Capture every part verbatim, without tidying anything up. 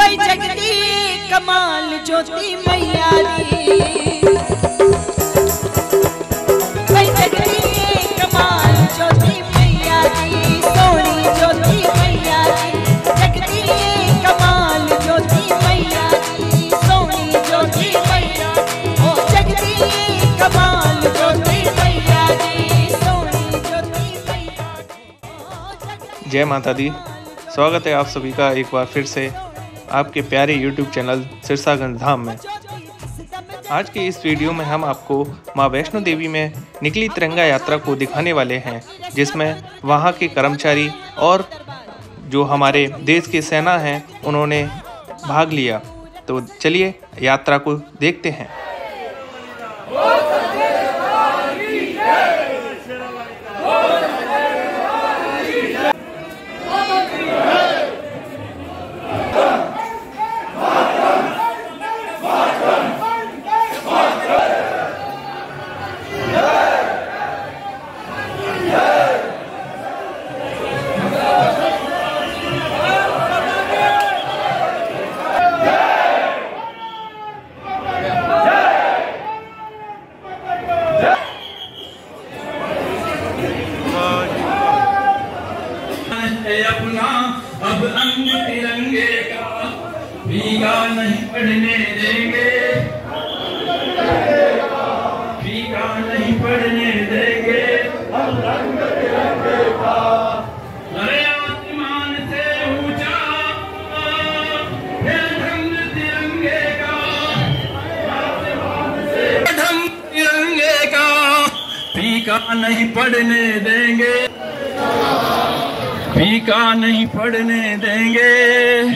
भाई जगती कमाल ज्योति मैया दी, भाई जगती कमाल ज्योति मैया दी, सोनी ज्योति मैया दी, जगती कमाल ज्योति मैया दी, सोनी ज्योति मैया दी, ओ जगती कमाल ज्योति मैया दी, सोनी ज्योति मैया दी। जय माता दी। स्वागत है आप सभी का एक बार फिर से आपके प्यारे यूट्यूब चैनल सिरसागंज धाम में। आज के इस वीडियो में हम आपको माँ वैष्णो देवी में निकली तिरंगा यात्रा को दिखाने वाले हैं, जिसमें वहाँ के कर्मचारी और जो हमारे देश की सेना हैं उन्होंने भाग लिया। तो चलिए यात्रा को देखते हैं। अपना अब अंग तिरंगे का भीगा नहीं पढ़ने देंगे, भीगा नहीं पढ़ने देंगे हम रंग तिरंगे का। अरे आसमान से ऊंचा है ढंग तिरंगे का, आसमान से ढंग तिरंगे का भीगा नहीं पढ़ने देंगे, फीका नहीं पड़ने देंगे।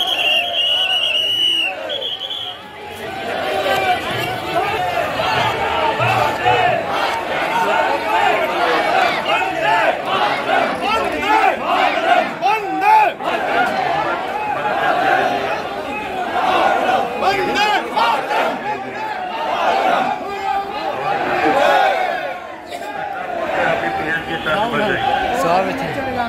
स्वागत है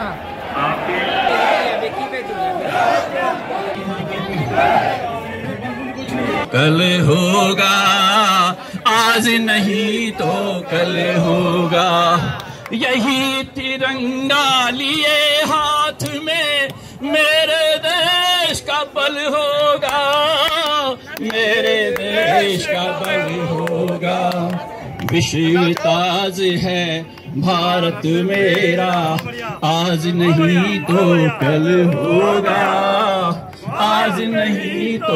कल होगा आज नहीं तो कल होगा, यही तिरंगा लिए हाथ में मेरे देश का बल होगा, मेरे देश का बल होगा। विश्व ताज है भारत मेरा, आज नहीं तो कल होगा, आज नहीं तो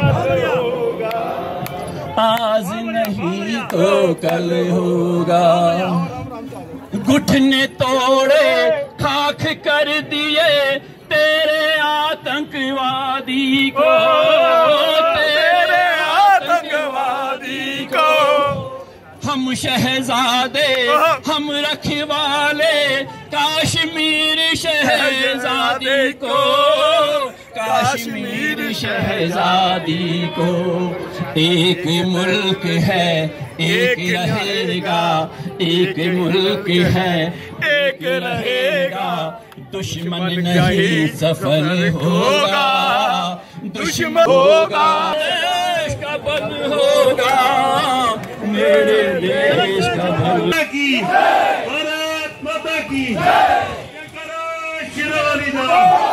आज नहीं तो कल होगा। घुटने तोड़े खाक कर दिए तेरे आतंकवादी को, तेरे आतंकवादी को। हम शहजादे हम रखवाले कश्मीर शहजादी को, कश्मीर शहजादी को। एक मुल्क है एक रहेगा, एक मुल्क है एक रहेगा। दुश्मन नहीं सफल होगा, दुश्मन होगा देश का बल होगा, मेरे देश का बल की भारत माता की करो शिरोमणि।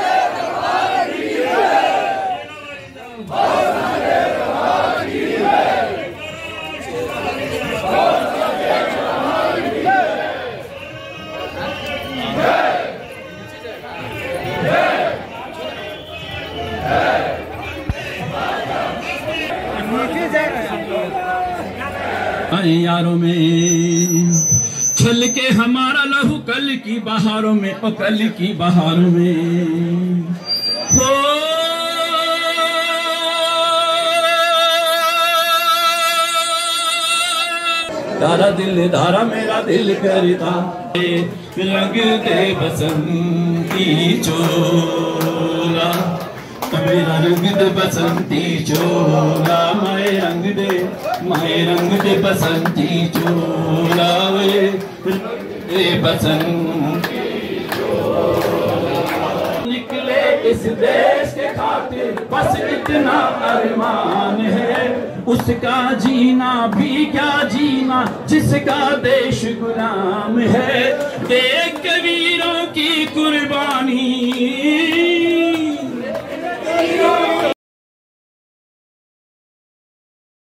यारों में छल के हमारा लहू कल की बहारों में, ओ कल की बहारों में हो। तारा दिल धारा मेरा दिल करता, रंग दे बसंती चोला, मेरा रंग दे बसंती चोला, माए रंग दे माए रंग दे बसंती चोला, वे बसंती चोला। निकले इस देश के खातिर बस इतना अरमान है, उसका जीना भी क्या जीना जिसका देश गुलाम है। देख वीरों की कुर्बानी